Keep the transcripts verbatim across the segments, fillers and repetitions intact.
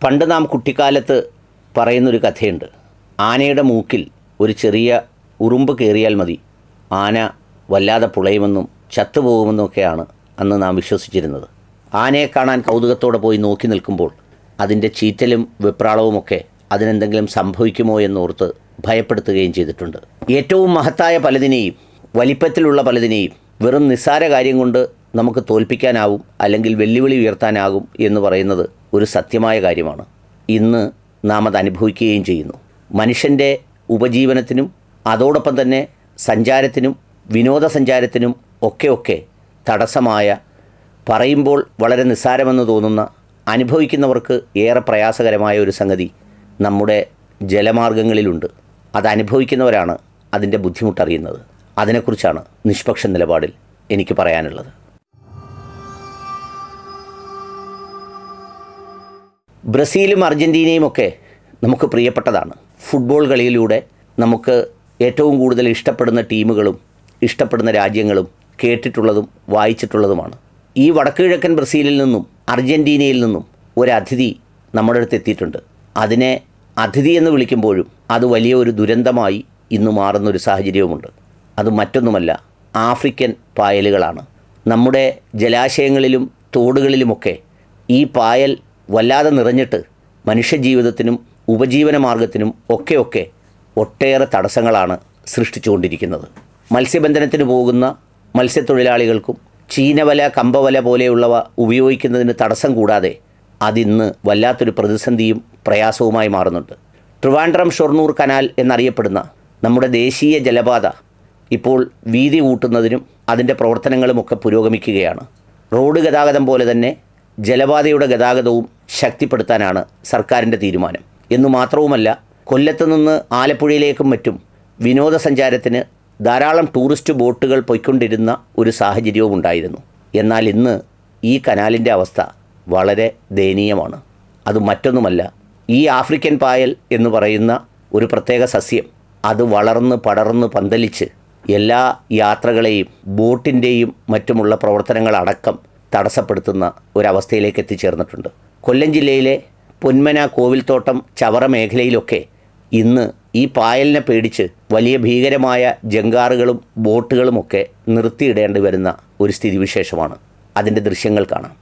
പണ്ട് നാം കുട്ടിക്കാലത്ത് പറയുന്നൊരു കഥയുണ്ട്. ആനയുടെ മൂക്കിൽ ഒരു ചെറിയ ഉറുമ്പ് കയറിയാൽ മതി, ആന വല്ലാതെ പുളയുമെന്നും ചത്തുപോകുമെന്നൊക്കെയാണ് അന്ന് നാം വിശ്വസിച്ചിരുന്നത്. ആനയെ കാണാൻ കൗതുകത്തോടെ പോയി നോക്കി നിൽക്കുമ്പോൾ അതിൻ്റെ ചീറ്റലും വെപ്രാളവുമൊക്കെ അതിനെന്തെങ്കിലും സംഭവിക്കുമോ എന്നോർത്ത് ഭയപ്പെടുത്തുകയും ചെയ്തിട്ടുണ്ട്. ഏറ്റവും മഹത്തായ പലതിനെയും, വലിപ്പത്തിലുള്ള പലതിനെയും വെറും നിസ്സാര കാര്യം കൊണ്ട് നമുക്ക് തോൽപ്പിക്കാനാവും, അല്ലെങ്കിൽ വെല്ലുവിളി ഉയർത്താനാകും എന്ന് പറയുന്നത് ഒരു സത്യമായ കാര്യമാണ്. ഇന്ന് നാം അത് അനുഭവിക്കുകയും ചെയ്യുന്നു. മനുഷ്യൻ്റെ ഉപജീവനത്തിനും അതോടൊപ്പം തന്നെ സഞ്ചാരത്തിനും വിനോദസഞ്ചാരത്തിനും ഒക്കെ ഒക്കെ തടസ്സമായ, പറയുമ്പോൾ വളരെ നിസ്സാരമെന്ന് തോന്നുന്ന, അനുഭവിക്കുന്നവർക്ക് ഏറെ പ്രയാസകരമായ ഒരു സംഗതി നമ്മുടെ ജലമാർഗങ്ങളിലുണ്ട്. അത് അനുഭവിക്കുന്നവരാണ് അതിൻ്റെ ബുദ്ധിമുട്ടറിയുന്നത്. അതിനെക്കുറിച്ചാണ് നിഷ്പക്ഷ നിലപാടിൽ എനിക്ക് പറയാനുള്ളത്. ബ്രസീലും അർജൻറ്റീനയും ഒക്കെ നമുക്ക് പ്രിയപ്പെട്ടതാണ്. ഫുട്ബോൾ കളിയിലൂടെ നമുക്ക് ഏറ്റവും കൂടുതൽ ഇഷ്ടപ്പെടുന്ന ടീമുകളും ഇഷ്ടപ്പെടുന്ന രാജ്യങ്ങളും കേട്ടിട്ടുള്ളതും വായിച്ചിട്ടുള്ളതുമാണ്. ഈ വടക്കുകിഴക്കൻ ബ്രസീലിൽ നിന്നും അർജൻറ്റീനയിൽ നിന്നും ഒരതിഥി നമ്മുടെ അടുത്ത് എത്തിയിട്ടുണ്ട്. അതിനെ അതിഥി എന്ന് വിളിക്കുമ്പോഴും അത് വലിയ ഒരു ദുരന്തമായി ഇന്ന് മാറുന്നൊരു സാഹചര്യവുമുണ്ട്. അത് മറ്റൊന്നുമല്ല, ആഫ്രിക്കൻ പായലുകളാണ്. നമ്മുടെ ജലാശയങ്ങളിലും തോടുകളിലുമൊക്കെ ഈ പായൽ വല്ലാതെ നിറഞ്ഞിട്ട് മനുഷ്യജീവിതത്തിനും ഉപജീവന മാർഗത്തിനും ഒക്കെയൊക്കെ ഒട്ടേറെ തടസ്സങ്ങളാണ് സൃഷ്ടിച്ചുകൊണ്ടിരിക്കുന്നത്. മത്സ്യബന്ധനത്തിന് പോകുന്ന മത്സ്യത്തൊഴിലാളികൾക്കും ചീനവല, കമ്പവല പോലെയുള്ളവ ഉപയോഗിക്കുന്നതിന് തടസ്സം കൂടാതെ അതിന്ന് വല്ലാത്തൊരു പ്രതിസന്ധിയും പ്രയാസവുമായി മാറുന്നുണ്ട്. ട്രിവാൻഡ്രം ഷൊർണൂർ കനാൽ എന്നറിയപ്പെടുന്ന നമ്മുടെ ദേശീയ ജലപാത ഇപ്പോൾ വീതി കൂട്ടുന്നതിനും അതിൻ്റെ പ്രവർത്തനങ്ങളുമൊക്കെ പുരോഗമിക്കുകയാണ്. റോഡ് ഗതാഗതം പോലെ തന്നെ ജലപാതയുടെ ഗതാഗതവും ശക്തിപ്പെടുത്താനാണ് സർക്കാരിൻ്റെ തീരുമാനം. എന്നു മാത്രവുമല്ല, കൊല്ലത്ത് നിന്ന് ആലപ്പുഴയിലേക്കും മറ്റും വിനോദസഞ്ചാരത്തിന് ധാരാളം ടൂറിസ്റ്റ് ബോട്ടുകൾ പോയിക്കൊണ്ടിരുന്ന ഒരു സാഹചര്യവും ഉണ്ടായിരുന്നു. എന്നാൽ ഇന്ന് ഈ കനാലിൻ്റെ അവസ്ഥ വളരെ ദയനീയമാണ്. അത് മറ്റൊന്നുമല്ല, ഈ ആഫ്രിക്കൻ പായൽ എന്ന് പറയുന്ന ഒരു പ്രത്യേക സസ്യം അത് വളർന്ന് പടർന്ന് പന്തലിച്ച് എല്ലാ യാത്രകളെയും ബോട്ടിൻ്റെയും മറ്റുമുള്ള പ്രവർത്തനങ്ങളടക്കം തടസ്സപ്പെടുത്തുന്ന ഒരവസ്ഥയിലേക്ക് എത്തിച്ചേർന്നിട്ടുണ്ട്. കൊല്ലം ജില്ലയിലെ പൊന്മന, കോവിൽത്തോട്ടം, ചവറ മേഖലയിലൊക്കെ ഇന്ന് ഈ പായലിനെ പേടിച്ച് വലിയ ഭീകരമായ ജങ്കാറുകളും ബോട്ടുകളുമൊക്കെ നിർത്തിയിടേണ്ടി വരുന്ന ഒരു സ്ഥിതിവിശേഷമാണ്. അതിൻ്റെ ദൃശ്യങ്ങൾ കാണാം.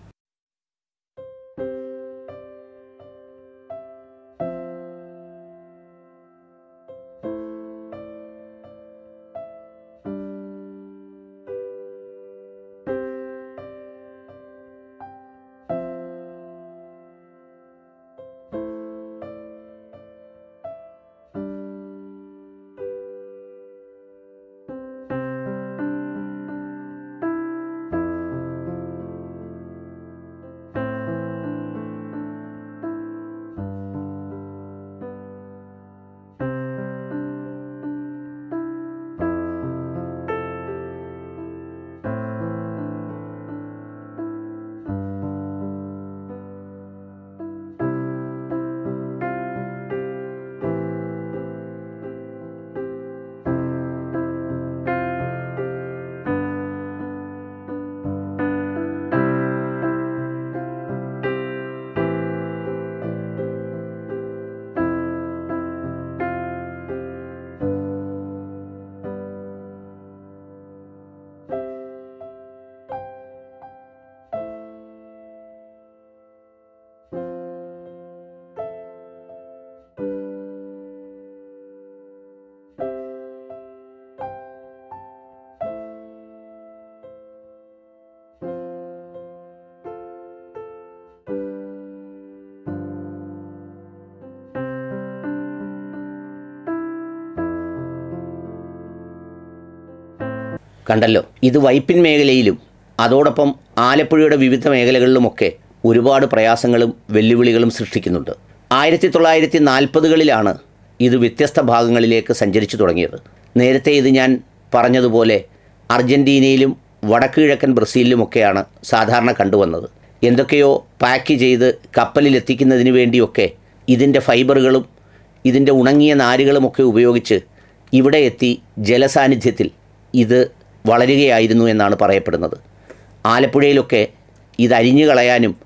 കണ്ടല്ലോ, ഇത് വൈപ്പിൻ മേഖലയിലും അതോടൊപ്പം ആലപ്പുഴയുടെ വിവിധ മേഖലകളിലുമൊക്കെ ഒരുപാട് പ്രയാസങ്ങളും വെല്ലുവിളികളും സൃഷ്ടിക്കുന്നുണ്ട്. ആയിരത്തി തൊള്ളായിരത്തി നാൽപ്പതുകളിലാണ് ഇത് വ്യത്യസ്ത ഭാഗങ്ങളിലേക്ക് സഞ്ചരിച്ചു തുടങ്ങിയത്. നേരത്തെ ഇത് ഞാൻ പറഞ്ഞതുപോലെ അർജൻറ്റീനയിലും വടക്ക് കിഴക്കൻ ബ്രസീലിലുമൊക്കെയാണ് സാധാരണ കണ്ടുവന്നത്. എന്തൊക്കെയോ പാക്ക് ചെയ്ത് കപ്പലിലെത്തിക്കുന്നതിന് വേണ്ടിയൊക്കെ ഇതിൻ്റെ ഫൈബറുകളും ഇതിൻ്റെ ഉണങ്ങിയ നാരുകളുമൊക്കെ ഉപയോഗിച്ച് ഇവിടെ എത്തി ജലസാന്നിധ്യത്തിൽ ഇത് വളരുകയായിരുന്നു എന്നാണ് പറയപ്പെടുന്നത്. ആലപ്പുഴയിലൊക്കെ ഇത് അരിഞ്ഞു കളയാനും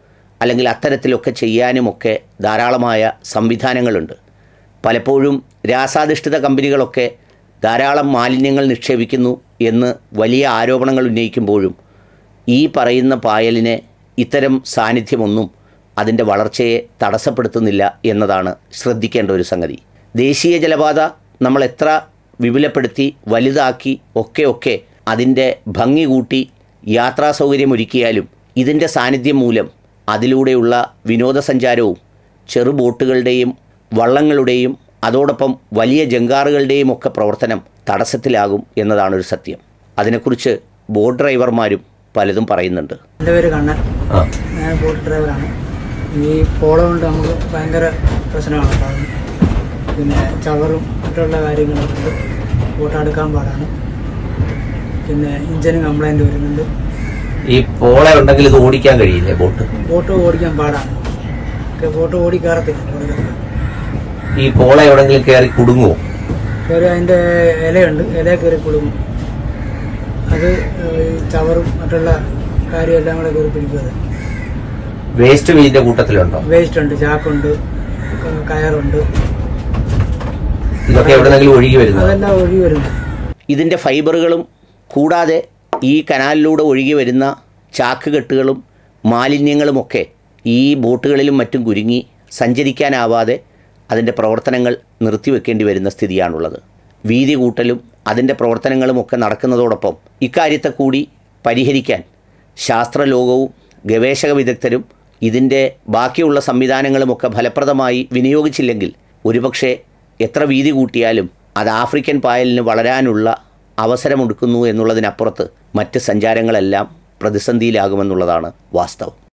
അല്ലെങ്കിൽ അത്തരത്തിലൊക്കെ ചെയ്യാനുമൊക്കെ ധാരാളമായ സംവിധാനങ്ങളുണ്ട്. പലപ്പോഴും രാസാധിഷ്ഠിത കമ്പനികളൊക്കെ ധാരാളം മാലിന്യങ്ങൾ നിക്ഷേപിക്കുന്നു എന്ന് വലിയ ആരോപണങ്ങൾ ഉന്നയിക്കുമ്പോഴും ഈ പറയുന്ന പായലിനെ ഇത്തരം സാന്നിധ്യമൊന്നും അതിൻ്റെ വളർച്ചയെ തടസ്സപ്പെടുത്തുന്നില്ല എന്നതാണ് ശ്രദ്ധിക്കേണ്ട ഒരു സംഗതി. ദേശീയ ജലപാത നമ്മൾ എത്ര വിപുലപ്പെടുത്തി വലുതാക്കി ഒക്കെ ഒക്കെ അതിൻ്റെ ഭംഗി കൂട്ടി യാത്രാ സൗകര്യം ഒരുക്കിയാലും ഇതിൻ്റെ സാന്നിധ്യം മൂലം അതിലൂടെയുള്ള വിനോദസഞ്ചാരവും ചെറു ബോട്ടുകളുടെയും വള്ളങ്ങളുടെയും അതോടൊപ്പം വലിയ ജങ്കാറുകളുടെയും ഒക്കെ പ്രവർത്തനം തടസ്സത്തിലാകും എന്നതാണൊരു സത്യം. അതിനെക്കുറിച്ച് ബോട്ട് ഡ്രൈവർമാരും പലതും പറയുന്നുണ്ട്. എൻ്റെ പേര് കണ്ണൻ, ഞാൻ ബോട്ട് ഡ്രൈവറാണ്. ഈ പോള കൊണ്ട് നമുക്ക് ഭയങ്കര പ്രശ്നമാണ് ഉണ്ടാകുന്നത്. പിന്നെ ചവറും മറ്റുള്ള കാര്യങ്ങളൊക്കെ ബോട്ട് അടുക്കാൻ പാടാണ്. പിന്നെ എഞ്ചിന് കംപ്ലൈൻറ്റ് വരുന്നുണ്ട്. ഈ പോള ഉണ്ടെങ്കിൽ ഇത് ഓടിക്കാൻ കഴിയില്ലേ? ബോട്ട് ബോട്ട് ഓടിക്കാൻ പാടാണ്. ബോട്ട് ഓടിക്കാറത്തില്ല. ഈ പോള എവിടെങ്കിലും കയറി കുടുങ്ങുമോ? കയറി അതിൻ്റെ ഇലയുണ്ട്, ഇല കയറി കുടുങ്ങും. അത് ചവറും മറ്റുള്ള കാര്യമെല്ലാം കൂടെ കയറി പിടിക്കുന്നത്. വേസ്റ്റ് ഇതിന്റെ കൂട്ടത്തിലുണ്ടോ? വേസ്റ്റ് ഉണ്ട്, ചാക്കുണ്ട്, കയറുണ്ട്. ഇതൊക്കെ എവിടെന്നെങ്കിലും ഒഴുകി വരുന്നു? അതെല്ലാം ഒഴുകി വരുന്നു. ഇതിൻ്റെ ഫൈബറുകളും കൂടാതെ ഈ കനാലിലൂടെ ഒഴുകി വരുന്ന ചാക്ക് കെട്ടുകളും മാലിന്യങ്ങളുമൊക്കെ ഈ ബോട്ടുകളിലും മറ്റും കുരുങ്ങി സഞ്ചരിക്കാനാവാതെ അതിൻ്റെ പ്രവർത്തനങ്ങൾ നിർത്തിവെക്കേണ്ടി വരുന്ന സ്ഥിതിയാണുള്ളത്. വീതി കൂട്ടലും അതിൻ്റെ പ്രവർത്തനങ്ങളുമൊക്കെ നടക്കുന്നതോടൊപ്പം ഇക്കാര്യത്തെ കൂടി പരിഹരിക്കാൻ ശാസ്ത്രലോകവും ഗവേഷക വിദഗ്ധരും ഇതിൻ്റെ ബാക്കിയുള്ള സംവിധാനങ്ങളുമൊക്കെ ഫലപ്രദമായി വിനിയോഗിച്ചില്ലെങ്കിൽ ഒരുപക്ഷെ എത്ര വീതി കൂട്ടിയാലും അത് ആഫ്രിക്കൻ പായലിന് വളരാനുള്ള അവസരമൊടുക്കുന്നു എന്നുള്ളതിനപ്പുറത്ത് മറ്റ് സഞ്ചാരങ്ങളെല്ലാം പ്രതിസന്ധിയിലാകുമെന്നുള്ളതാണ് വാസ്തവം.